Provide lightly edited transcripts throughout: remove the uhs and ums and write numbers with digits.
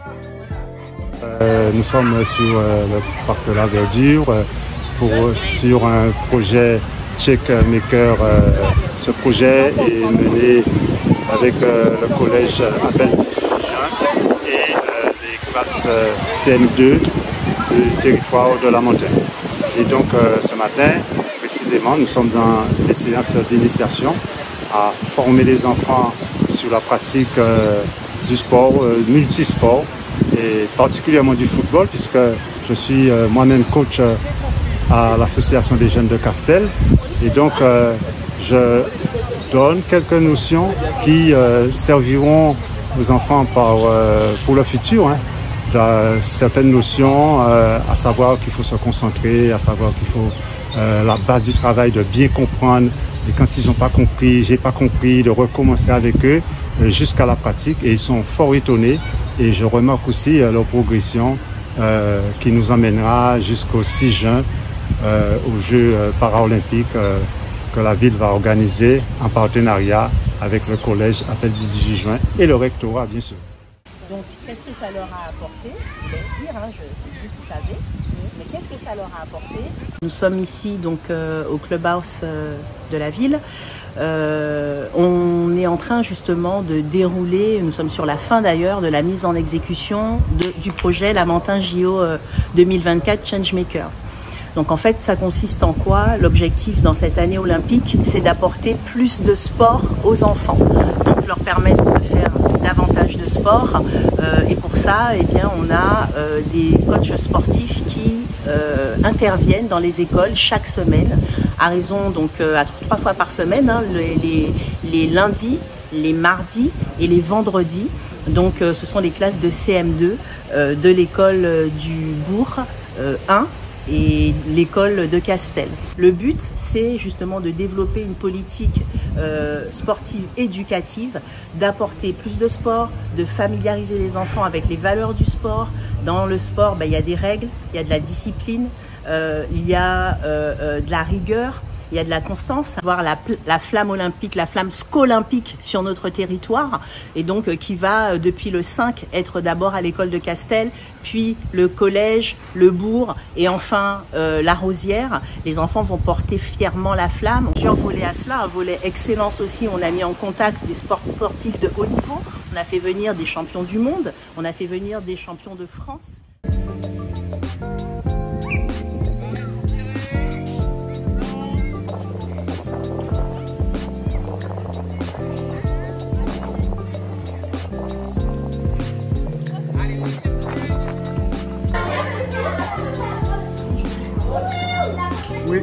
Nous sommes sur le parc de la Verdure sur un projet Check Maker. Ce projet est mené avec le collège Appel et les classes CM2 du territoire de la montagne. Et donc ce matin, précisément, nous sommes dans des séances d'initiation à former les enfants sur la pratique du sport, multisport, et particulièrement du football, puisque je suis moi-même coach à l'association des jeunes de Castel. Et donc, je donne quelques notions qui serviront aux enfants pour le futur. Certaines notions, à savoir qu'il faut se concentrer, à savoir qu'il faut la base du travail, de bien comprendre. Et quand ils n'ont pas compris, j'ai pas compris, de recommencer avec eux jusqu'à la pratique. Et ils sont fort étonnés. Et je remarque aussi leur progression qui nous emmènera jusqu'au 6 juin aux Jeux paralympiques que la ville va organiser en partenariat avec le collège Appel du 18 juin et le rectorat, bien sûr. Donc, qu'est-ce que ça leur a apporté? Je laisse dire, je sais plus si vous savez, mais qu'est-ce que ça leur a apporté? Nous sommes ici donc au clubhouse de la ville. On est en train justement de dérouler, nous sommes sur la fin d'ailleurs de la mise en exécution du projet Lamentin JO 2024 Changemakers. Donc en fait, ça consiste en quoi? L'objectif dans cette année olympique, c'est d'apporter plus de sport aux enfants. Donc leur permettre de faire davantage de sport. Et pour ça, eh bien, on a des coachs sportifs qui interviennent dans les écoles chaque semaine, à raison donc à 3 fois par semaine, les lundis, les mardis et les vendredis. Donc ce sont les classes de CM2 de l'école du Bourg 1 et l'école de Castel. Le but, c'est justement de développer une politique sportive éducative, d'apporter plus de sport, de familiariser les enfants avec les valeurs du sport. Dans le sport, il y a des règles, il y a de la discipline, il y a de la rigueur, il y a de la constance, avoir la flamme olympique, la flamme scolympique sur notre territoire, et donc qui va depuis le 5 être d'abord à l'école de Castel, puis le collège, le bourg et enfin la Rosière. Les enfants vont porter fièrement la flamme. Plusieurs volets à cela, un volet excellence aussi, on a mis en contact des sportifs de haut niveau, on a fait venir des champions du monde, on a fait venir des champions de France. Oui.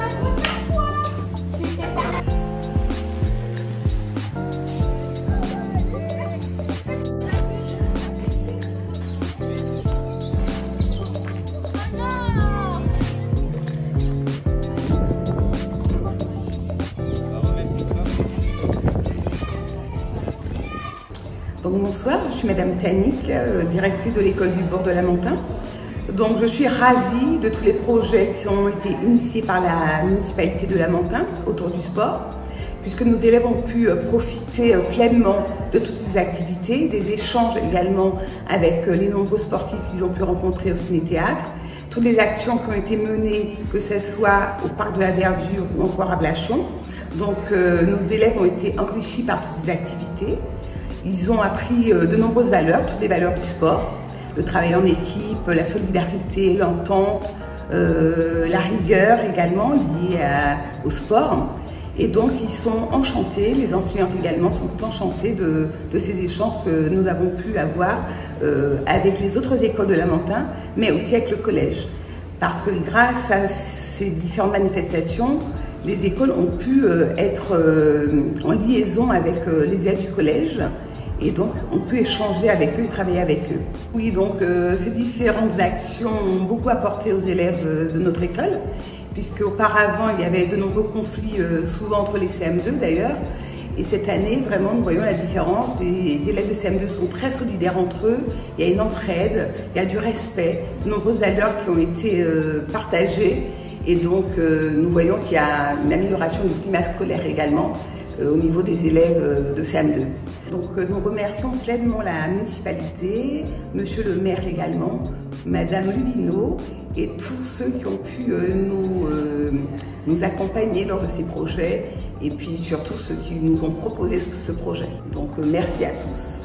Donc, bonsoir, je suis Madame Tannick, directrice de l'école du Bourg de Lamentin. Donc je suis ravie de tous les projets qui ont été initiés par la municipalité de Lamentin autour du sport, puisque nos élèves ont pu profiter pleinement de toutes ces activités, des échanges également avec les nombreux sportifs qu'ils ont pu rencontrer au ciné-théâtre, toutes les actions qui ont été menées, que ce soit au parc de la Verdure ou encore à Blachon. Donc nos élèves ont été enrichis par toutes ces activités. Ils ont appris de nombreuses valeurs, toutes les valeurs du sport. Le travail en équipe, la solidarité, l'entente, la rigueur également liée au sport. Et donc ils sont enchantés, les enseignants également sont enchantés de ces échanges que nous avons pu avoir avec les autres écoles de Lamentin, mais aussi avec le collège. Parce que grâce à ces différentes manifestations, les écoles ont pu être en liaison avec les élèves du collège. Et donc, on peut échanger avec eux, travailler avec eux. Oui, donc ces différentes actions ont beaucoup apporté aux élèves de notre école, puisque auparavant, il y avait de nombreux conflits, souvent entre les CM2 d'ailleurs. Et cette année, vraiment, nous voyons la différence. Les élèves de CM2 sont très solidaires entre eux. Il y a une entraide, il y a du respect, de nombreuses valeurs qui ont été partagées. Et donc, nous voyons qu'il y a une amélioration du climat scolaire également. au niveau des élèves de CM2. Donc nous remercions pleinement la municipalité, monsieur le maire également, madame Lubino et tous ceux qui ont pu nous accompagner lors de ces projets et puis surtout ceux qui nous ont proposé ce projet. Donc merci à tous.